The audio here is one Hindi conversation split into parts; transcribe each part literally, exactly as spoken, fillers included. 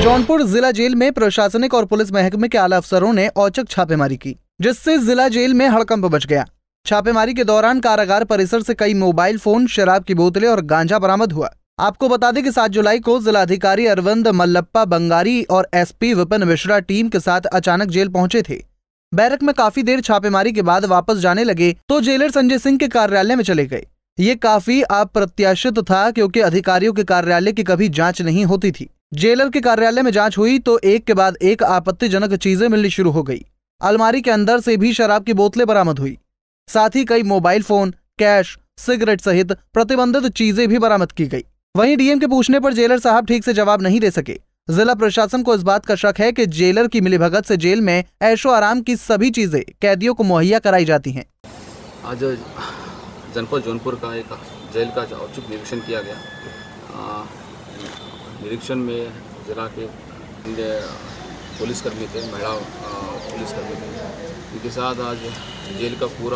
जौनपुर जिला जेल में प्रशासनिक और पुलिस महकमे के आला अफसरों ने औचक छापेमारी की, जिससे जिला जेल में हड़कंप मच गया। छापेमारी के दौरान कारागार परिसर से कई मोबाइल फोन, शराब की बोतलें और गांजा बरामद हुआ। आपको बता दें कि सात जुलाई को जिलाधिकारी अरविंद मल्लप्पा बंगारी और एसपी विपिन मिश्रा टीम के साथ अचानक जेल पहुंचे थे। बैरक में काफी देर छापेमारी के बाद वापस जाने लगे तो जेलर संजय सिंह के कार्यालय में चले गए। ये काफी अप्रत्याशित था, क्योंकि अधिकारियों के कार्यालय की कभी जांच नहीं होती थी। जेलर के कार्यालय में जांच हुई तो एक के बाद एक आपत्तिजनक चीजें मिलनी शुरू हो गई। अलमारी के अंदर से भी शराब की बोतलें बरामद हुई, साथ ही कई मोबाइल फोन, कैश, सिगरेट सहित प्रतिबंधित चीजें भी बरामद की गई। वहीं डीएम के पूछने पर जेलर साहब ठीक से जवाब नहीं दे सके। जिला प्रशासन को इस बात का शक है कि जेलर की मिलीभगत से जेल में ऐशो आराम की सभी चीजें कैदियों को मुहैया कराई जाती हैं। आज जनपद जौनपुर का एक जेल का औचक निरीक्षण किया गया। निरीक्षण में जिला के पुलिसकर्मी थे, महिला पुलिसकर्मी थे, उनके साथ आज जेल का पूरा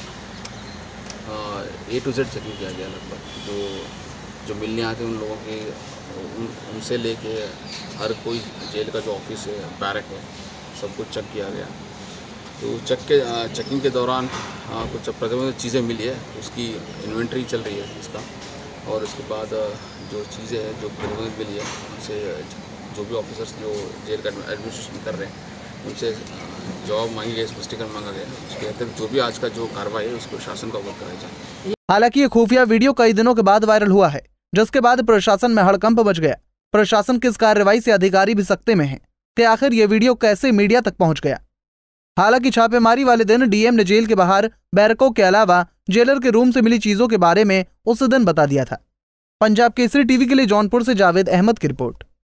ए टू जेड चेकिंग किया गया। लगभग जो जो मिलने आते उन लोगों के उन, उनसे लेके हर कोई जेल का जो ऑफिस है, बैरक है, सब कुछ चेक किया गया। तो चेक के चेकिंग के दौरान कुछ प्रतिबंधित चीज़ें मिली है, उसकी इन्वेंट्री चल रही है इसका। और उसके बाद जो चीज़ें हैं जो प्रतिबंधित मिली है, उनसे जो भी ऑफिसर्स जो जेल का एडमिनिस्ट्रेशन कर रहे हैं उनसे जवाब मांगी गई, स्पष्टीकरण मांगा गया। उसके अतिरिक्त जो भी आज का जो कार्रवाई है उसको शासन को अवगत कराया जाए। हालांकि ये खुफिया वीडियो कई दिनों के बाद वायरल हुआ है, जिसके बाद प्रशासन में हड़कंप मच गया। प्रशासन की इस कार्रवाई से अधिकारी भी सकते में हैं कि आखिर ये वीडियो कैसे मीडिया तक पहुंच गया। हालांकि छापेमारी वाले दिन डीएम ने जेल के बाहर बैरकों के अलावा जेलर के रूम से मिली चीजों के बारे में उस दिन बता दिया था। पंजाब केसरी टीवी के लिए जौनपुर से जावेद अहमद की रिपोर्ट।